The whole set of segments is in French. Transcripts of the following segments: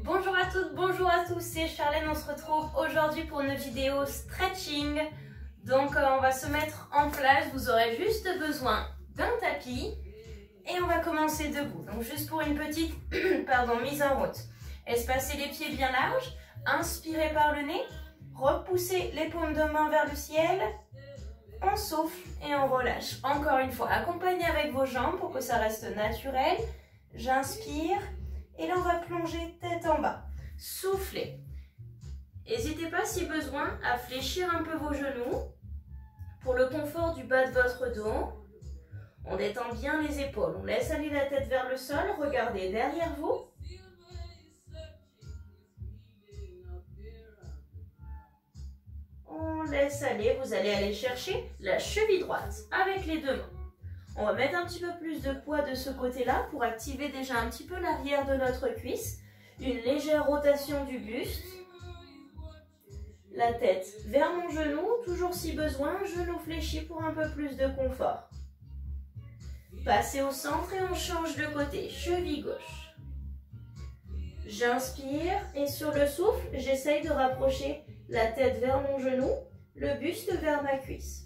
Bonjour à toutes, bonjour à tous, c'est Charlène, on se retrouve aujourd'hui pour une vidéo stretching. Donc on va se mettre en place, vous aurez juste besoin d'un tapis et on va commencer debout. Donc juste pour une petite mise en route. Espacez les pieds bien larges, inspirez par le nez, repoussez les paumes de main vers le ciel, on souffle et on relâche. Encore une fois, accompagnez avec vos jambes pour que ça reste naturel. J'inspire. Et là, on va plonger tête en bas. Soufflez. N'hésitez pas, si besoin, à fléchir un peu vos genoux pour le confort du bas de votre dos. On détend bien les épaules. On laisse aller la tête vers le sol. Regardez derrière vous. On laisse aller. Vous allez aller chercher la cheville droite avec les deux mains. On va mettre un petit peu plus de poids de ce côté-là pour activer déjà un petit peu l'arrière de notre cuisse. Une légère rotation du buste. La tête vers mon genou, toujours si besoin, genou fléchi pour un peu plus de confort. Passez au centre et on change de côté, cheville gauche. J'inspire et sur le souffle, j'essaye de rapprocher la tête vers mon genou, le buste vers ma cuisse.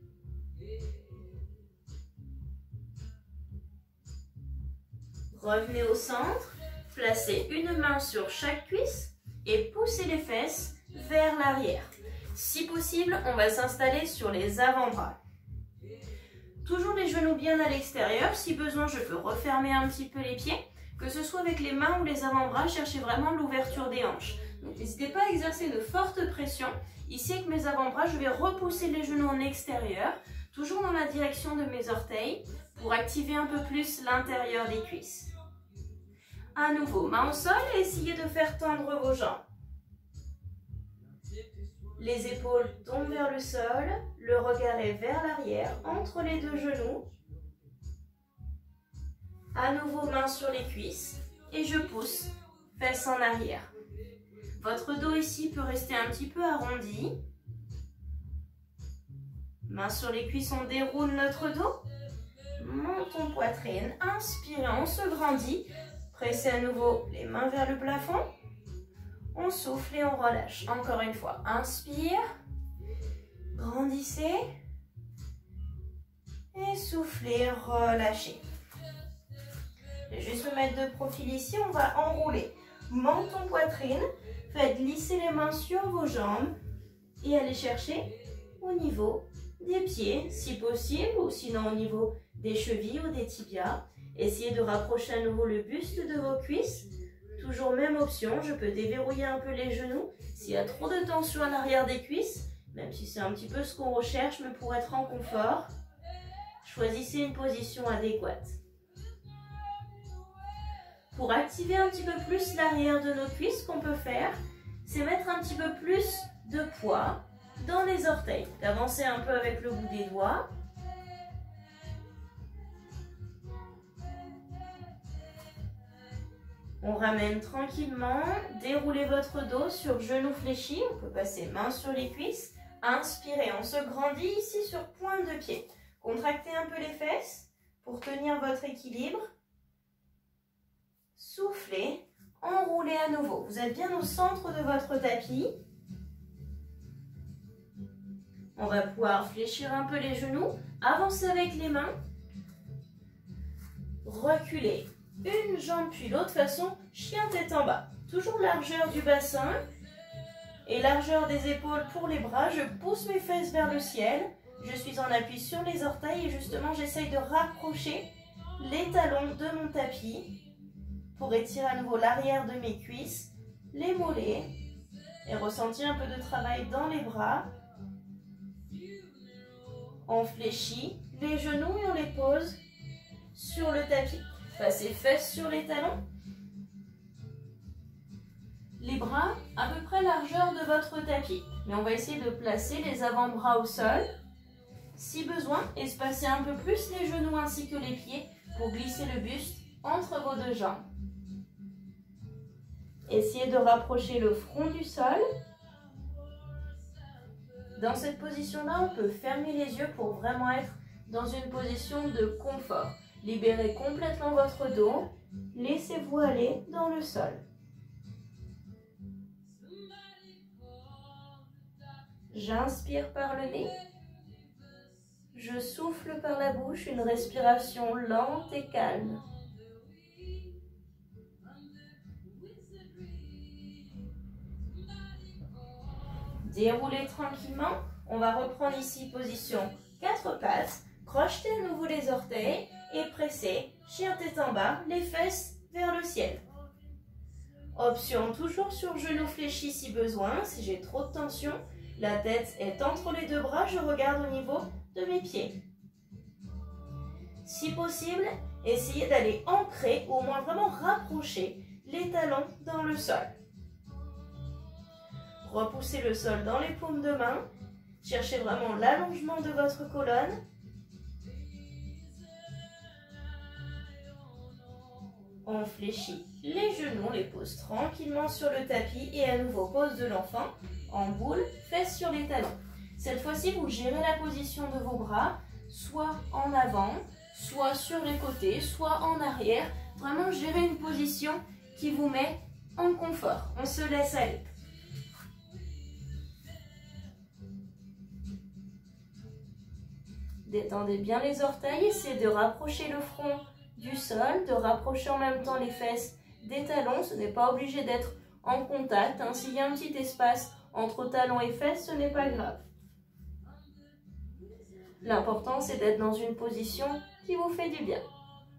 Revenez au centre, placez une main sur chaque cuisse et poussez les fesses vers l'arrière. Si possible, on va s'installer sur les avant-bras. Toujours les genoux bien à l'extérieur. Si besoin, je peux refermer un petit peu les pieds. Que ce soit avec les mains ou les avant-bras, cherchez vraiment l'ouverture des hanches. Donc n'hésitez pas à exercer de fortes pressions. Ici, avec mes avant-bras, je vais repousser les genoux en extérieur, toujours dans la direction de mes orteils, pour activer un peu plus l'intérieur des cuisses. À nouveau, main au sol et essayez de faire tendre vos jambes. Les épaules tombent vers le sol, le regard est vers l'arrière, entre les deux genoux. À nouveau, main sur les cuisses et je pousse, fesses en arrière. Votre dos ici peut rester un petit peu arrondi. Main sur les cuisses, on déroule notre dos. Montons poitrine, inspirez, on se grandit. Pressez à nouveau les mains vers le plafond. On souffle et on relâche. Encore une fois, inspire. Grandissez. Et soufflez, relâchez. Je vais juste me mettre de profil ici. On va enrouler. Menton poitrine. Faites glisser les mains sur vos jambes. Et allez chercher au niveau des pieds, si possible. Ou sinon au niveau des chevilles ou des tibias. Essayez de rapprocher à nouveau le buste de vos cuisses. Toujours même option, je peux déverrouiller un peu les genoux. S'il y a trop de tension à l'arrière des cuisses, même si c'est un petit peu ce qu'on recherche, mais pour être en confort, choisissez une position adéquate. Pour activer un petit peu plus l'arrière de nos cuisses, ce qu'on peut faire, c'est mettre un petit peu plus de poids dans les orteils. D'avancer un peu avec le bout des doigts. On ramène tranquillement, déroulez votre dos sur genou fléchi, on peut passer main sur les cuisses, inspirez, on se grandit ici sur pointe de pied. Contractez un peu les fesses pour tenir votre équilibre. Soufflez, enroulez à nouveau. Vous êtes bien au centre de votre tapis. On va pouvoir fléchir un peu les genoux, avancer avec les mains, reculer. Une jambe puis l'autre, façon chien tête en bas. Toujours largeur du bassin et largeur des épaules pour les bras. Je pousse mes fesses vers le ciel. Je suis en appui sur les orteils et justement j'essaye de rapprocher les talons de mon tapis pour étirer à nouveau l'arrière de mes cuisses, les mollets et ressentir un peu de travail dans les bras. On fléchit les genoux et on les pose sur le tapis. Passez fesses sur les talons. Les bras à peu près largeur de votre tapis. Mais on va essayer de placer les avant-bras au sol. Si besoin, espacez un peu plus les genoux ainsi que les pieds pour glisser le buste entre vos deux jambes. Essayez de rapprocher le front du sol. Dans cette position-là, on peut fermer les yeux pour vraiment être dans une position de confort. Libérez complètement votre dos. Laissez-vous aller dans le sol. J'inspire par le nez. Je souffle par la bouche, une respiration lente et calme. Déroulez tranquillement. On va reprendre ici position 4 pattes. Crochetez à nouveau les orteils et pressez, chien tête en bas, les fesses vers le ciel. Option toujours sur genou fléchi si besoin. Si j'ai trop de tension, la tête est entre les deux bras, je regarde au niveau de mes pieds. Si possible, essayez d'aller ancrer ou au moins vraiment rapprocher les talons dans le sol. Repoussez le sol dans les paumes de main. Cherchez vraiment l'allongement de votre colonne. On fléchit les genoux, on les pose tranquillement sur le tapis et à nouveau pose de l'enfant en boule, fesses sur les talons. Cette fois-ci, vous gérez la position de vos bras, soit en avant, soit sur les côtés, soit en arrière. Vraiment gérer une position qui vous met en confort. On se laisse aller. Détendez bien les orteils, essayez de rapprocher le front du sol, de rapprocher en même temps les fesses des talons. Ce n'est pas obligé d'être en contact. S'il y a un petit espace entre talons et fesses, ce n'est pas grave. L'important, c'est d'être dans une position qui vous fait du bien.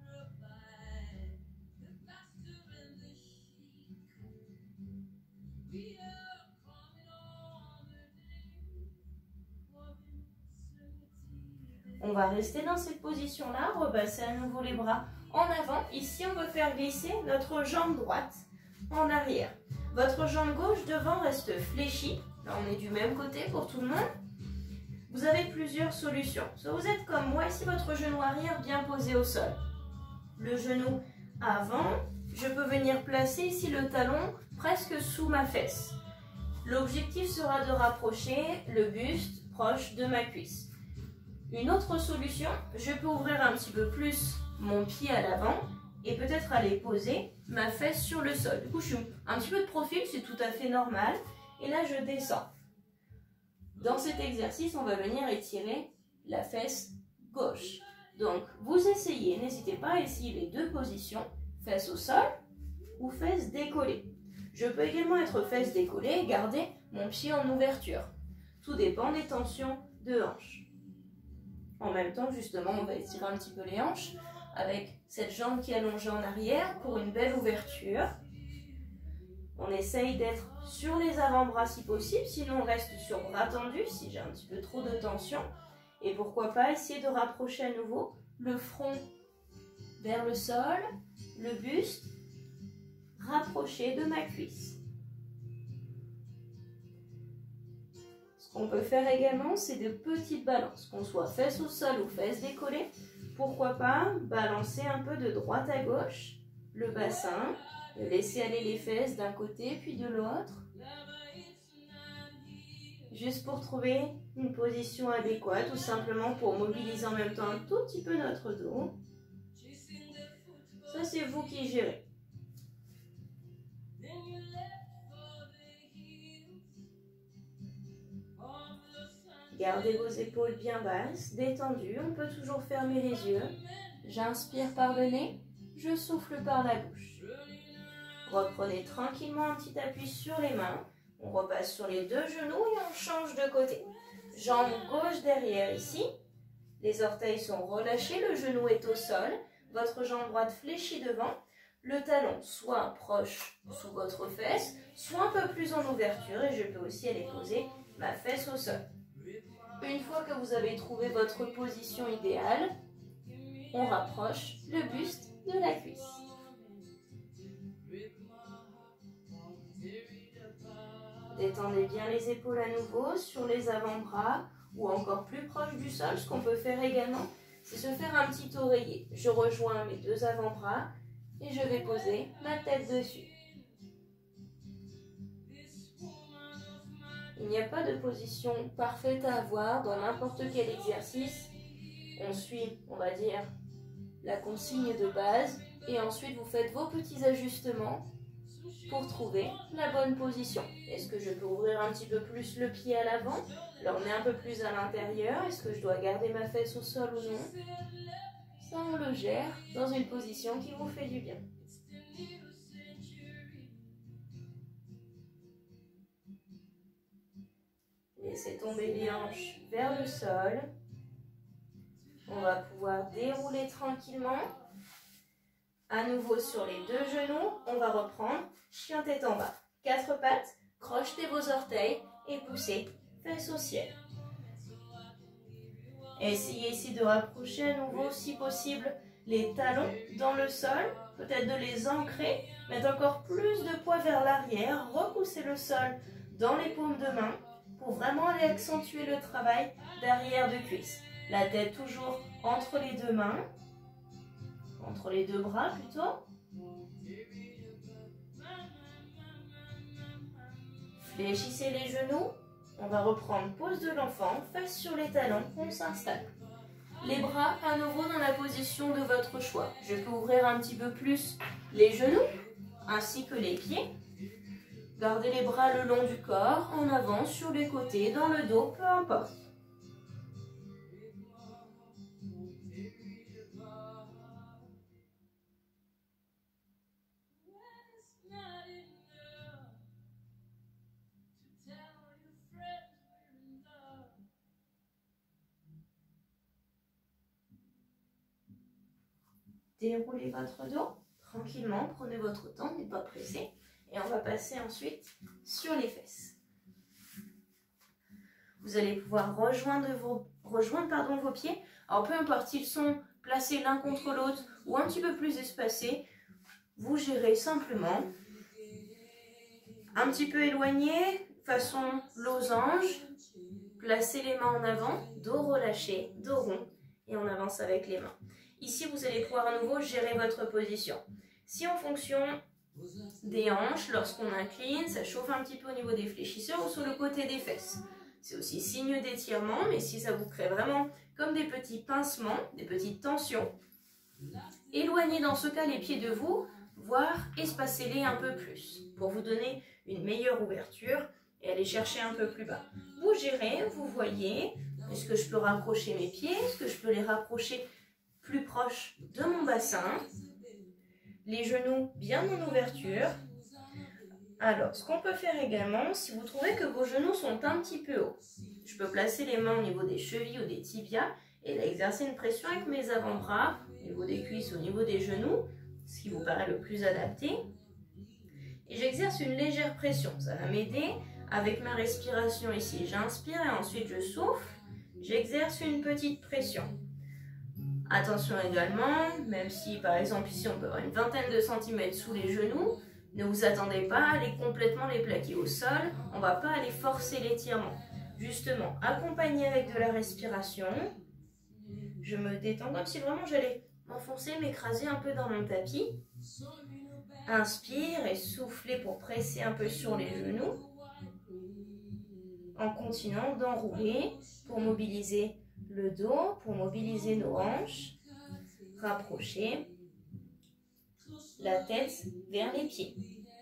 On va rester dans cette position-là, repasser à nouveau les bras en avant. Ici, on va faire glisser notre jambe droite en arrière. Votre jambe gauche devant reste fléchie. Là, on est du même côté pour tout le monde. Vous avez plusieurs solutions. Soit vous êtes comme moi, ici, votre genou arrière bien posé au sol. Le genou avant, je peux venir placer ici le talon presque sous ma fesse. L'objectif sera de rapprocher le buste proche de ma cuisse. Une autre solution, je peux ouvrir un petit peu plus mon pied à l'avant et peut-être aller poser ma fesse sur le sol. Du coup, je suis un petit peu de profil, c'est tout à fait normal. Et là, je descends. Dans cet exercice, on va venir étirer la fesse gauche. Donc, vous essayez, n'hésitez pas à essayer les deux positions, fesse au sol ou fesse décollée. Je peux également être fesse décollée et garder mon pied en ouverture. Tout dépend des tensions de hanche. En même temps, justement, on va étirer un petit peu les hanches avec cette jambe qui est allongée en arrière pour une belle ouverture. On essaye d'être sur les avant-bras si possible, sinon on reste sur bras tendus si j'ai un petit peu trop de tension. Et pourquoi pas essayer de rapprocher à nouveau le front vers le sol, le buste rapproché de ma cuisse. Ce qu'on peut faire également, c'est de petites balances, qu'on soit fesses au sol ou fesses décollées. Pourquoi pas balancer un peu de droite à gauche le bassin, laisser aller les fesses d'un côté puis de l'autre. Juste pour trouver une position adéquate ou simplement pour mobiliser en même temps un tout petit peu notre dos. Ça, c'est vous qui gérez. Gardez vos épaules bien basses, détendues. On peut toujours fermer les yeux. J'inspire par le nez, je souffle par la bouche. Reprenez tranquillement un petit appui sur les mains. On repasse sur les deux genoux et on change de côté. Jambe gauche derrière ici. Les orteils sont relâchés, le genou est au sol. Votre jambe droite fléchie devant. Le talon soit proche sous votre fesse, soit un peu plus en ouverture. Et je peux aussi aller poser ma fesse au sol. Une fois que vous avez trouvé votre position idéale, on rapproche le buste de la cuisse. Détendez bien les épaules à nouveau sur les avant-bras ou encore plus proche du sol. Ce qu'on peut faire également, c'est se faire un petit oreiller. Je rejoins mes deux avant-bras et je vais poser ma tête dessus. Il n'y a pas de position parfaite à avoir dans n'importe quel exercice. On suit, on va dire, la consigne de base et ensuite vous faites vos petits ajustements pour trouver la bonne position. Est-ce que je peux ouvrir un petit peu plus le pied à l'avant, l'emmener un peu plus à l'intérieur? Est-ce que je dois garder ma fesse au sol ou non? Ça, on le gère dans une position qui vous fait du bien. Laissez tomber les hanches vers le sol. On va pouvoir dérouler tranquillement. À nouveau sur les deux genoux, on va reprendre chien tête en bas. 4 pattes, crochetez vos orteils et poussez fesses au ciel. Essayez ici de rapprocher à nouveau, si possible, les talons dans le sol. Peut-être de les ancrer, mettre encore plus de poids vers l'arrière, repousser le sol dans les paumes de main pour vraiment aller accentuer le travail d'arrière de cuisse. La tête toujours entre les deux mains, entre les deux bras plutôt. Fléchissez les genoux. On va reprendre pose de l'enfant, face sur les talons, on s'installe. Les bras à nouveau dans la position de votre choix. Je peux ouvrir un petit peu plus les genoux ainsi que les pieds. Gardez les bras le long du corps, en avant, sur les côtés, dans le dos, peu importe. Déroulez votre dos tranquillement, prenez votre temps, n'êtes pas pressé. Et on va passer ensuite sur les fesses. Vous allez pouvoir rejoindre vos pieds. Alors peu importe, ils sont placés l'un contre l'autre ou un petit peu plus espacés. Vous gérez simplement. Un petit peu éloigné, façon losange. Placez les mains en avant, dos relâché, dos rond. Et on avance avec les mains. Ici, vous allez pouvoir à nouveau gérer votre position. Si en fonction des hanches, lorsqu'on incline, ça chauffe un petit peu au niveau des fléchisseurs ou sur le côté des fesses. C'est aussi signe d'étirement, mais si ça vous crée vraiment comme des petits pincements, des petites tensions, éloignez dans ce cas les pieds de vous, voire espacez-les un peu plus pour vous donner une meilleure ouverture et aller chercher un peu plus bas. Vous gérez, vous voyez, est-ce que je peux rapprocher mes pieds, est-ce que je peux les rapprocher plus proches de mon bassin, les genoux bien en ouverture. Alors, ce qu'on peut faire également, si vous trouvez que vos genoux sont un petit peu hauts, je peux placer les mains au niveau des chevilles ou des tibias et là, exercer une pression avec mes avant-bras, au niveau des cuisses, au niveau des genoux, ce qui vous paraît le plus adapté. Et j'exerce une légère pression, ça va m'aider avec ma respiration ici. J'inspire et ensuite je souffle, j'exerce une petite pression. Attention également, même si par exemple ici on peut avoir une vingtaine de centimètres sous les genoux, ne vous attendez pas à aller complètement les plaquer au sol, on ne va pas aller forcer l'étirement. Justement, accompagné avec de la respiration, je me détends comme si vraiment j'allais m'enfoncer, m'écraser un peu dans mon tapis. Inspire et soufflez pour presser un peu sur les genoux, en continuant d'enrouler pour mobiliser le dos, pour mobiliser nos hanches, rapprocher la tête vers les pieds.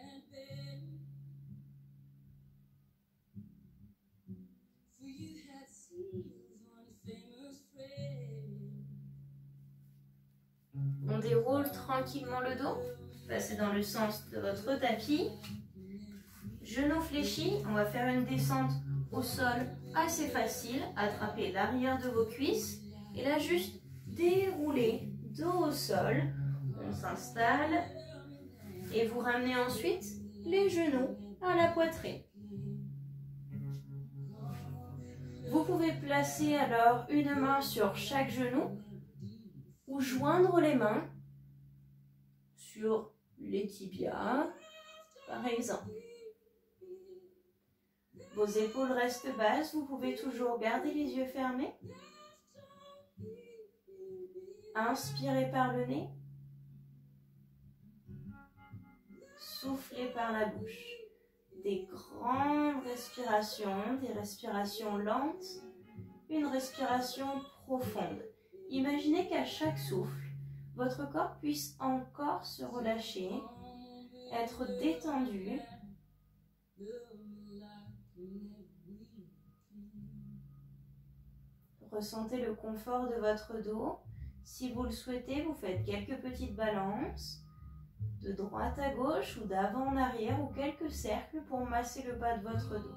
On déroule tranquillement le dos, passez dans le sens de votre tapis, genoux fléchis, on va faire une descente au sol assez facile, attrapez l'arrière de vos cuisses et là juste déroulez dos au sol, on s'installe et vous ramenez ensuite les genoux à la poitrine. Vous pouvez placer alors une main sur chaque genou ou joindre les mains sur les tibias, par exemple. Vos épaules restent basses, vous pouvez toujours garder les yeux fermés. Inspirez par le nez. Soufflez par la bouche. Des grandes respirations, des respirations lentes, une respiration profonde. Imaginez qu'à chaque souffle, votre corps puisse encore se relâcher être détendu. Ressentez le confort de votre dos. Si vous le souhaitez, vous faites quelques petites balances de droite à gauche ou d'avant en arrière ou quelques cercles pour masser le bas de votre dos.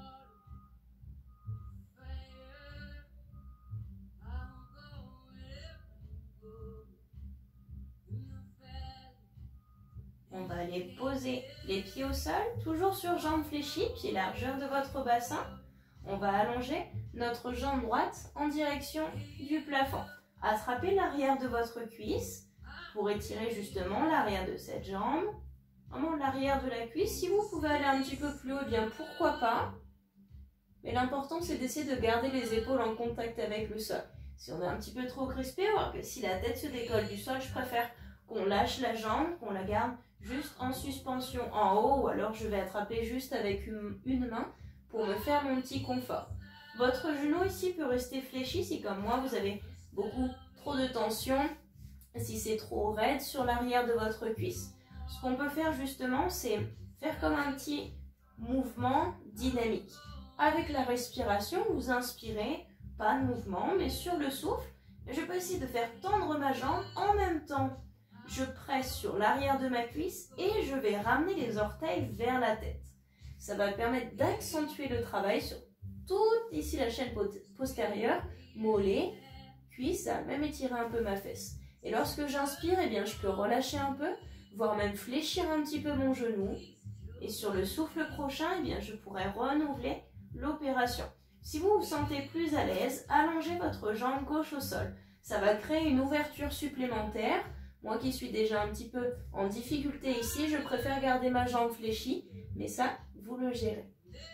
On va aller poser les pieds au sol, toujours sur jambes fléchies, pieds largeur de votre bassin. On va allonger notre jambe droite en direction du plafond. Attrapez l'arrière de votre cuisse pour étirer justement l'arrière de cette jambe. Vraiment l'arrière de la cuisse. Si vous pouvez aller un petit peu plus haut, eh bien pourquoi pas. Mais l'important c'est d'essayer de garder les épaules en contact avec le sol. Si on est un petit peu trop crispé, ou que si la tête se décolle du sol, je préfère qu'on lâche la jambe, qu'on la garde juste en suspension en haut, ou alors je vais attraper juste avec une main pour me faire mon petit confort. Votre genou ici peut rester fléchi si comme moi vous avez beaucoup trop de tension, si c'est trop raide sur l'arrière de votre cuisse. Ce qu'on peut faire justement, c'est faire comme un petit mouvement dynamique. Avec la respiration, vous inspirez, pas de mouvement, mais sur le souffle, je peux essayer de faire tendre ma jambe en même temps. Je presse sur l'arrière de ma cuisse et je vais ramener les orteils vers la tête. Ça va permettre d'accentuer le travail sur toute ici la chaîne postérieure, mollet, cuisse, ça va même étirer un peu ma fesse. Et lorsque j'inspire, eh bien, je peux relâcher un peu, voire même fléchir un petit peu mon genou. Et sur le souffle prochain, eh bien, je pourrais renouveler l'opération. Si vous vous sentez plus à l'aise, allongez votre jambe gauche au sol. Ça va créer une ouverture supplémentaire. Moi qui suis déjà un petit peu en difficulté ici, je préfère garder ma jambe fléchie, mais ça, vous le gérez.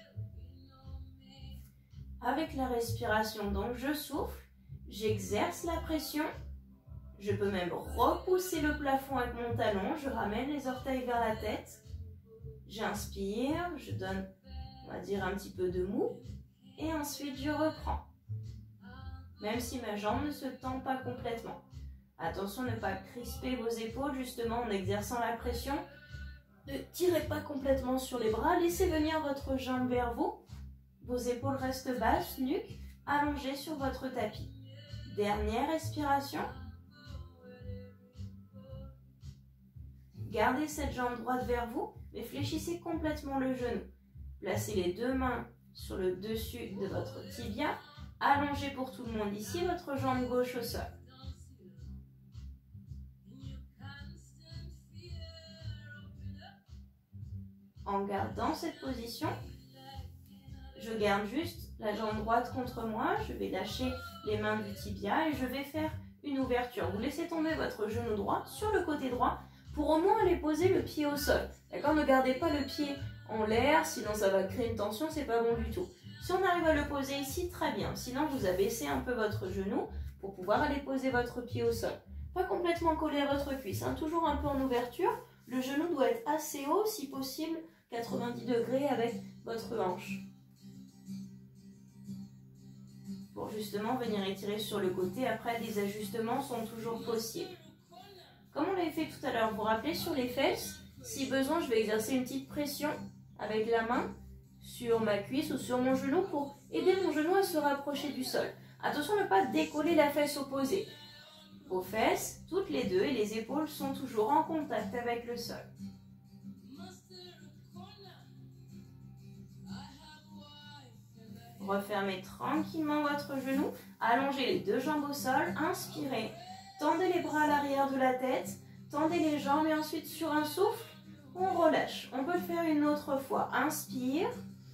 Avec la respiration, donc je souffle, j'exerce la pression, je peux même repousser le plafond avec mon talon, je ramène les orteils vers la tête, j'inspire, je donne, on va dire, un petit peu de mou, et ensuite je reprends, même si ma jambe ne se tend pas complètement. Attention à ne pas crisper vos épaules justement en exerçant la pression. Ne tirez pas complètement sur les bras, laissez venir votre jambe vers vous. Vos épaules restent basses, nuque allongée sur votre tapis. Dernière respiration. Gardez cette jambe droite vers vous, mais fléchissez complètement le genou. Placez les deux mains sur le dessus de votre tibia. Allongez pour tout le monde ici votre jambe gauche au sol. En gardant cette position, je garde juste la jambe droite contre moi, je vais lâcher les mains du tibia et je vais faire une ouverture. Vous laissez tomber votre genou droit sur le côté droit pour au moins aller poser le pied au sol. D'accord? Ne gardez pas le pied en l'air, sinon ça va créer une tension, c'est pas bon du tout. Si on arrive à le poser ici, très bien. Sinon, vous abaissez un peu votre genou pour pouvoir aller poser votre pied au sol. Pas complètement collé à votre cuisse, hein, toujours un peu en ouverture. Le genou doit être assez haut, si possible, 90 degrés avec votre hanche. Pour justement venir étirer sur le côté, après des ajustements sont toujours possibles. Comme on l'avait fait tout à l'heure, vous vous rappelez sur les fesses, si besoin je vais exercer une petite pression avec la main sur ma cuisse ou sur mon genou pour aider mon genou à se rapprocher du sol. Attention à ne pas décoller la fesse opposée. Vos fesses, toutes les deux, et les épaules sont toujours en contact avec le sol. Refermez tranquillement votre genou, allongez les deux jambes au sol, inspirez, tendez les bras à l'arrière de la tête, tendez les jambes et ensuite sur un souffle, on relâche. On peut le faire une autre fois. Inspire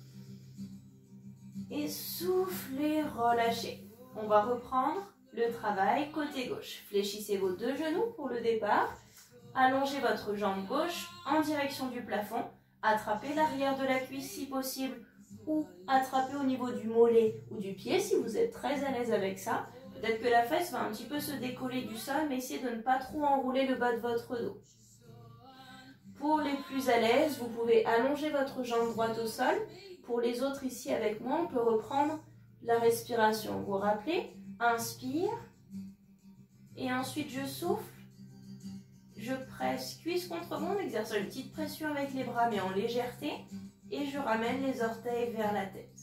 et soufflez, relâchez. On va reprendre le travail côté gauche. Fléchissez vos deux genoux pour le départ, allongez votre jambe gauche en direction du plafond, attrapez l'arrière de la cuisse si possible, ou attraper au niveau du mollet ou du pied si vous êtes très à l'aise avec ça. Peut-être que la fesse va un petit peu se décoller du sol, mais essayez de ne pas trop enrouler le bas de votre dos. Pour les plus à l'aise, vous pouvez allonger votre jambe droite au sol. Pour les autres ici avec moi, on peut reprendre la respiration. Vous vous rappelez, inspire et ensuite je souffle Je presse cuisse contre mon, exerce une petite pression avec les bras mais en légèreté. Et je ramène les orteils vers la tête.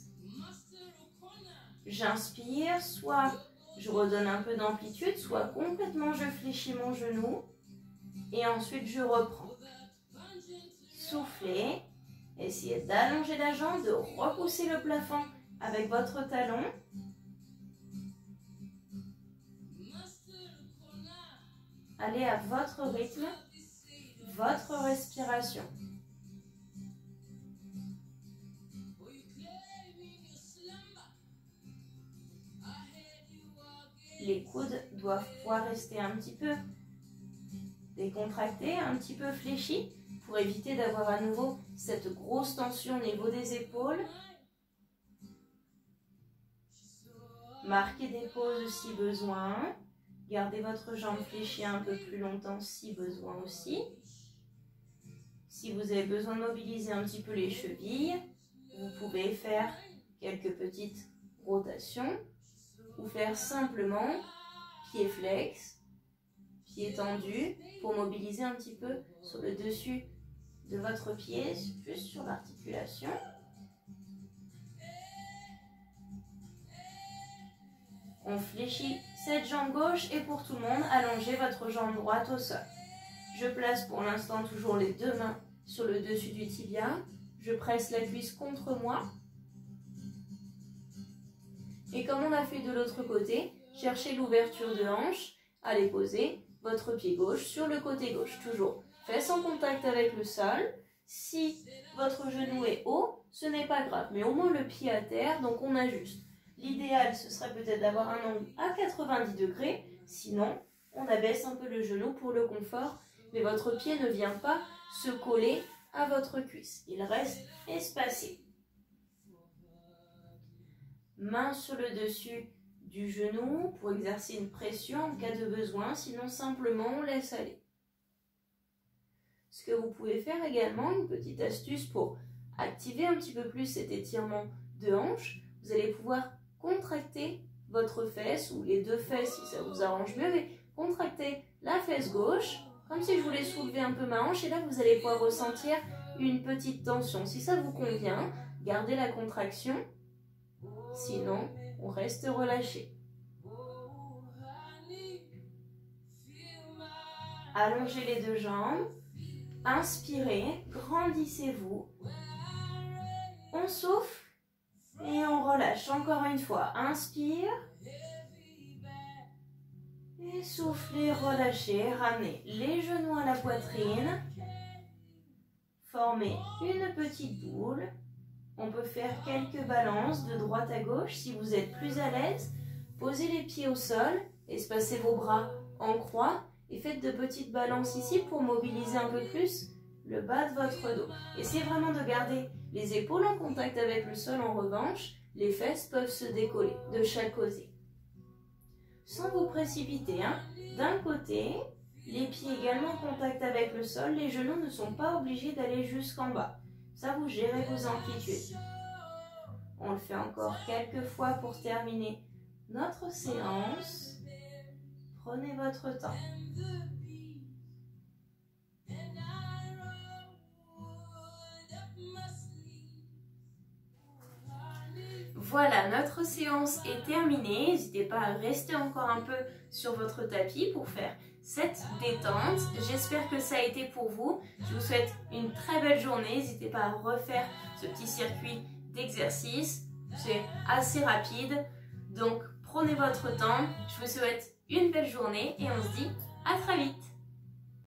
J'inspire, soit je redonne un peu d'amplitude, soit complètement je fléchis mon genou. Et ensuite je reprends. Soufflez. Essayez d'allonger la jambe, de repousser le plafond avec votre talon. Allez à votre rythme, votre respiration. Les coudes doivent pouvoir rester un petit peu décontractés, un petit peu fléchis, pour éviter d'avoir à nouveau cette grosse tension au niveau des épaules. Marquez des pauses si besoin. Gardez votre jambe fléchie un peu plus longtemps si besoin aussi. Si vous avez besoin de mobiliser un petit peu les chevilles, vous pouvez faire quelques petites rotations ou faire simplement pied flex, pied tendu pour mobiliser un petit peu sur le dessus de votre pied, juste sur l'articulation. On fléchit cette jambe gauche et pour tout le monde, allongez votre jambe droite au sol. Je place pour l'instant toujours les deux mains sur le dessus du tibia. Je presse la cuisse contre moi. Et comme on a fait de l'autre côté, cherchez l'ouverture de hanche. Allez poser votre pied gauche sur le côté gauche. Toujours fesses en contact avec le sol. Si votre genou est haut, ce n'est pas grave. Mais au moins le pied à terre, donc on ajuste. L'idéal, ce serait peut-être d'avoir un angle à 90 degrés. Sinon, on abaisse un peu le genou pour le confort. Mais votre pied ne vient pas se coller à votre cuisse. Il reste espacé. Main sur le dessus du genou pour exercer une pression en cas de besoin. Sinon, simplement, on laisse aller. Ce que vous pouvez faire également, une petite astuce pour activer un petit peu plus cet étirement de hanche. Vous allez pouvoir contracter votre fesse ou les deux fesses si ça vous arrange mieux, mais contractez la fesse gauche comme si je voulais soulever un peu ma hanche et là vous allez pouvoir ressentir une petite tension. Si ça vous convient, gardez la contraction, sinon on reste relâché. Allongez les deux jambes, inspirez, grandissez-vous, on souffle. Et on relâche encore une fois. Inspire. Et soufflez, relâchez. Ramenez les genoux à la poitrine. Formez une petite boule. On peut faire quelques balances de droite à gauche si vous êtes plus à l'aise. Posez les pieds au sol. Espacez vos bras en croix. Et faites de petites balances ici pour mobiliser un peu plus le bas de votre dos. Essayez vraiment de garder les épaules en contact avec le sol. En revanche, les fesses peuvent se décoller de chaque côté. Sans vous précipiter, hein. D'un côté, les pieds également en contact avec le sol. Les genoux ne sont pas obligés d'aller jusqu'en bas. Ça, vous gérez vos amplitudes. On le fait encore quelques fois pour terminer notre séance. Prenez votre temps. Voilà, notre séance est terminée. N'hésitez pas à rester encore un peu sur votre tapis pour faire cette détente. J'espère que ça a été pour vous. Je vous souhaite une très belle journée. N'hésitez pas à refaire ce petit circuit d'exercice. C'est assez rapide. Donc, prenez votre temps. Je vous souhaite une belle journée et on se dit à très vite.